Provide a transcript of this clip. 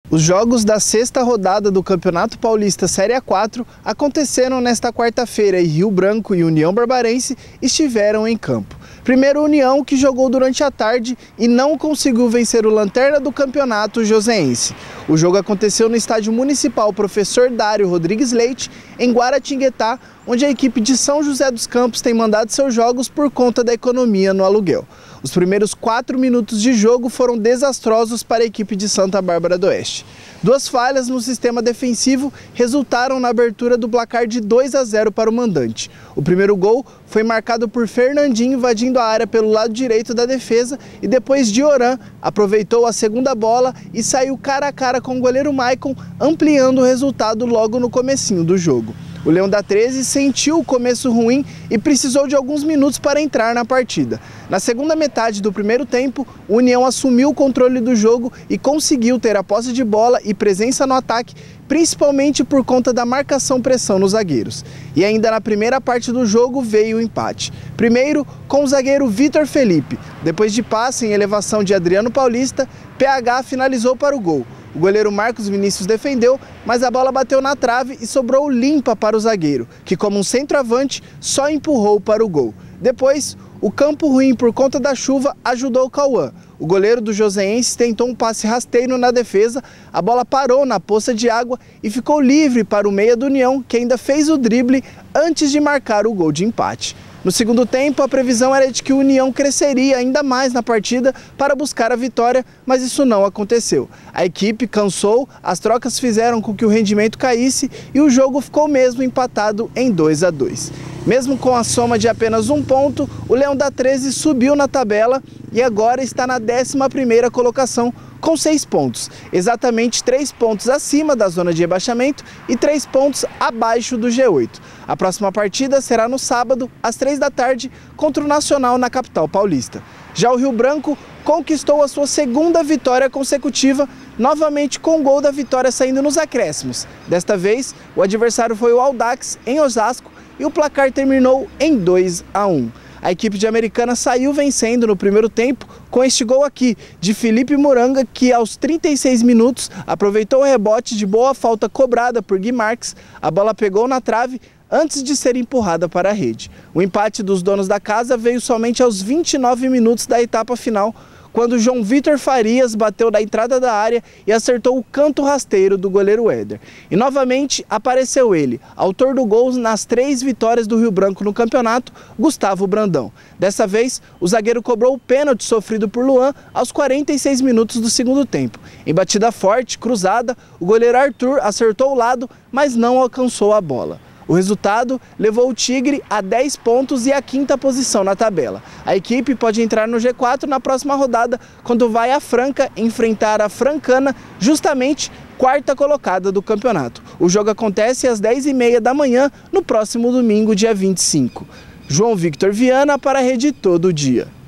Os jogos da sexta rodada do Campeonato Paulista Série A4 aconteceram nesta quarta-feira e Rio Branco e União Barbarense estiveram em campo. Primeiro União, que jogou durante a tarde e não conseguiu vencer o lanterna do campeonato joseense. O jogo aconteceu no estádio municipal Professor Dário Rodrigues Leite, em Guaratinguetá, onde a equipe de São José dos Campos tem mandado seus jogos por conta da economia no aluguel. Os primeiros 4 minutos de jogo foram desastrosos para a equipe de Santa Bárbara do Oeste. 2 falhas no sistema defensivo resultaram na abertura do placar de 2-0 para o mandante. O primeiro gol foi marcado por Fernandinho invadindo a área pelo lado direito da defesa e depois Dioran aproveitou a segunda bola e saiu cara a cara com o goleiro Maicon, ampliando o resultado logo no comecinho do jogo. O Leão da 13 sentiu o começo ruim e precisou de alguns minutos para entrar na partida. Na segunda metade do primeiro tempo, o União assumiu o controle do jogo e conseguiu ter a posse de bola e presença no ataque, principalmente por conta da marcação-pressão nos zagueiros. E ainda na primeira parte do jogo veio o empate. Primeiro com o zagueiro Vitor Felipe. Depois de passe em elevação de Adriano Paulista, PH finalizou para o gol. O goleiro Marcos Vinícius defendeu, mas a bola bateu na trave e sobrou limpa para o zagueiro, que como um centroavante só empurrou para o gol. Depois, o campo ruim por conta da chuva ajudou o Cauã. O goleiro do joseense tentou um passe rasteiro na defesa, a bola parou na poça de água e ficou livre para o meia do União, que ainda fez o drible antes de marcar o gol de empate. No segundo tempo, a previsão era de que o União cresceria ainda mais na partida para buscar a vitória, mas isso não aconteceu. A equipe cansou, as trocas fizeram com que o rendimento caísse e o jogo ficou mesmo empatado em 2-2. Mesmo com a soma de apenas 1 ponto, o Leão da 13 subiu na tabela e agora está na 11ª colocação, com 6 pontos, exatamente 3 pontos acima da zona de rebaixamento e 3 pontos abaixo do G8. A próxima partida será no sábado, às 3 da tarde, contra o Nacional na capital paulista. Já o Rio Branco conquistou a sua 2ª vitória consecutiva, novamente com o gol da vitória saindo nos acréscimos. Desta vez, o adversário foi o Audax, em Osasco, e o placar terminou em 2-1. A equipe de Americana saiu vencendo no primeiro tempo com este gol aqui de Felipe Moranga, que aos 36 minutos aproveitou o rebote de boa falta cobrada por Gui Marques. A bola pegou na trave antes de ser empurrada para a rede. O empate dos donos da casa veio somente aos 29 minutos da etapa final, quando João Vitor Farias bateu na entrada da área e acertou o canto rasteiro do goleiro Éder. E novamente apareceu ele, autor do gol nas 3 vitórias do Rio Branco no campeonato, Gustavo Brandão. Dessa vez, o zagueiro cobrou o pênalti sofrido por Luan aos 46 minutos do segundo tempo. Em batida forte, cruzada, o goleiro Arthur acertou o lado, mas não alcançou a bola. O resultado levou o Tigre a 10 pontos e a 5ª posição na tabela. A equipe pode entrar no G4 na próxima rodada, quando vai a Franca enfrentar a Francana, justamente 4ª colocada do campeonato. O jogo acontece às 10h30 da manhã, no próximo domingo, dia 25. João Victor Viana para a Rede Todo Dia.